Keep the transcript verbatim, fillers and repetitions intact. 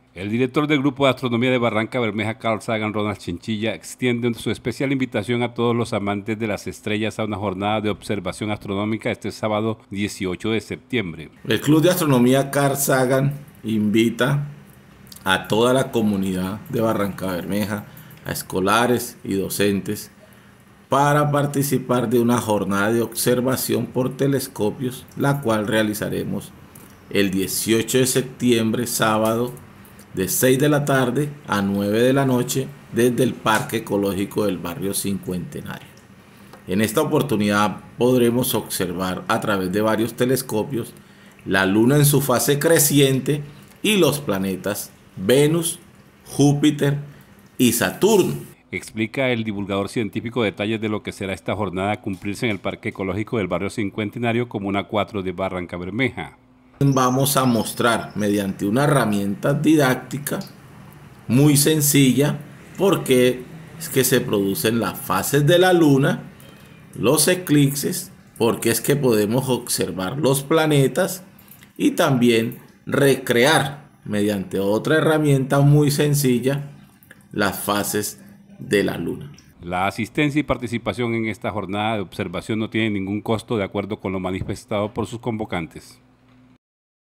El director del Grupo de Astronomía de Barranca Bermeja, Carl Sagan, Ronald Chinchilla, extiende su especial invitación a todos los amantes de las estrellas a una jornada de observación astronómica este sábado dieciocho de septiembre. El Club de Astronomía Carl Sagan invita a toda la comunidad de Barranca Bermeja, a escolares y docentes, para participar de una jornada de observación por telescopios, la cual realizaremos el dieciocho de septiembre, sábado, de seis de la tarde a nueve de la noche, desde el Parque Ecológico del Barrio Cincuentenario. En esta oportunidad podremos observar a través de varios telescopios la Luna en su fase creciente y los planetas Venus, Júpiter y Saturno. Explica el divulgador científico detalles de lo que será esta jornada a cumplirse en el Parque Ecológico del Barrio Cincuentenario, Comuna cuatro de Barranca Bermeja. Vamos a mostrar mediante una herramienta didáctica muy sencilla por qué es que se producen las fases de la Luna, los eclipses, porque es que podemos observar los planetas y también recrear mediante otra herramienta muy sencilla las fases de la Luna. La asistencia y participación en esta jornada de observación no tiene ningún costo de acuerdo con lo manifestado por sus convocantes.